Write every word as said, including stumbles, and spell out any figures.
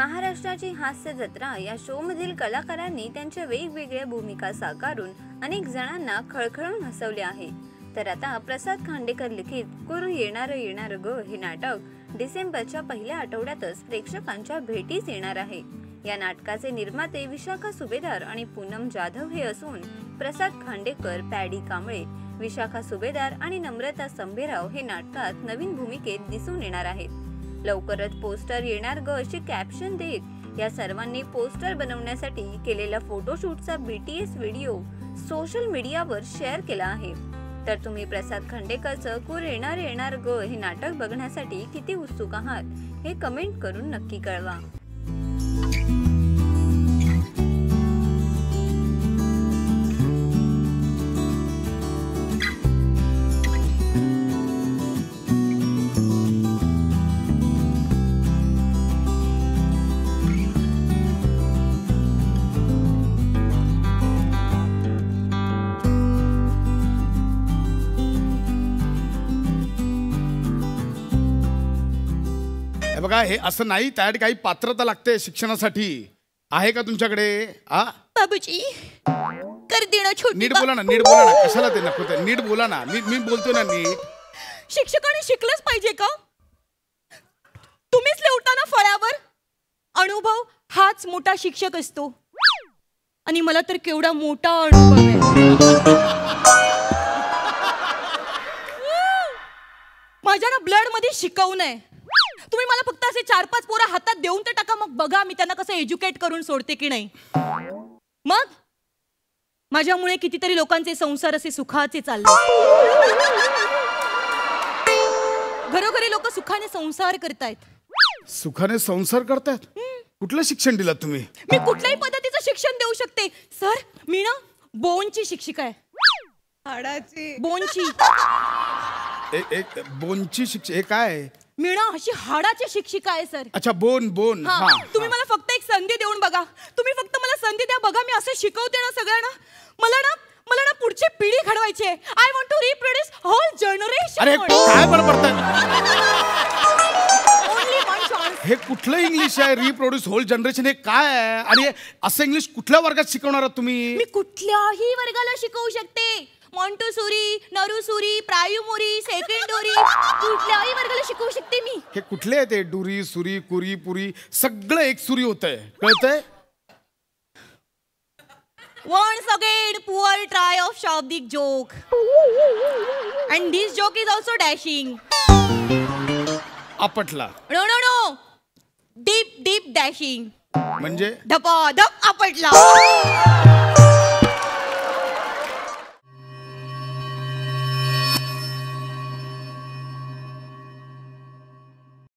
महाराष्ट्राची हास्य जत्रा या शो मधील कलाकारांनी त्यांच्या वेगवेगळ्या भूमिका साकारून अनेक जणांना खळखळून हसवले आहे। तर आता प्रसाद खांडेकर लिखित कुर येणार येणार ग हे नाटक डिसेंबरच्या पहिल्या आठवड्यातच प्रेक्षकांच्या भेटीस येणार आहे। या नाटकाचे निर्माते विशाखा सुभेदार आणि पूनम जाधव हे असून प्रसाद खांडेकर, पॅडी कांबळे, विशाखा सुभेदार आणि नम्रता संभेराव हे नाटकात नवीन भूमिकेत दिसून येणार आहेत। लवकरच पोस्टर येणार ग अशी कॅप्शन देत या सर्वांनी पोस्टर बनवण्यासाठी केलेला फोटोशूटचा बीटीएस व्हिडिओ सोशल मीडियावर शेअर केला आहे। तर तुम्ही प्रसाद खांडेकरचं कुर येणार येणार ग हे नाटक बघण्यासाठी किती उत्सुक आहात हे कमेंट करून नक्की कळवा। बघा हे असं नाही, त्यासाठी काही पात्रता लागते शिक्षणासाठी। आहे का तुमच्याकडे? आ बाबूजी कर देना छोटी। नीट बोला ना, नीट बोला ना, कशाला ते नको ते, नीट बोला ना, मी मी बोलतो ना नीट। शिक्षकाने शिकलंच पाहिजे का? तुम्हीच लिहता ना फळ्यावर, अनुभव हाच मोठा शिक्षक असतो आणि मला तर केवढा मोठा अनुभव आहे। माझ्या ना ब्लड मध्ये शिकवू नये। तुम्ही मला फक्त असे चार पाच पोरं हातात देऊन तर टाका, मग बघा मी त्यांना कसं एज्युकेट करून सोडते की नाही। मग माझ्यामुळे कितीतरी लोकांचे संसार असे सुखाचे चालले। घरोघरी लोक सुखाने संसार करतायत। सुखाने संसार करतायत? कुठलं शिक्षण दिलं तुम्ही? मी कुठल्याही पद्धतीचं शिक्षण देऊ शकते सर। मी ना बोनची शिक्षिका आहे। हाडाची बोनची एक बोनची शिक्षक? हे काय? मी ना अशी हाडाची शिक्षिका आहे सर। अच्छा बोन बोन। हा, तुम्ही मला फक्त एक संधी देऊन बघा। तुम्ही फक्त मला संधी द्या बघा, मी असं शिकवते ना सगळ्यांना। मला ना मला ना पुढची पिढी घडवायची आहे। I want to reproduce whole generation. अरे काय बडबडताय? Only one chance. हे कुठलं इंग्लिश आहे? रिप्रोड्यूस होल जनरेशन हे काय आहे? आणि असं इंग्लिश कुठल्या वर्गात शिकवणार आहात तुम्ही? मी कुठल्याही वर्गाला शिकवू शकते। मॉन्टेसोरी, नरुसुरी, प्रायमरी, सेकंडरी, कुठल्याही वर्गाला शिकवू शकते मी। हे कुठले आहे ते? डुरी, सुरी, कुरी, पुरी सगळं एक सुरी होतंय, कळतंय? Once again, poor try of Shabdik joke. And this joke is also dashing. आपटला? No, no, no. Deep, deep dashing. म्हणजे धपा धप आपटला.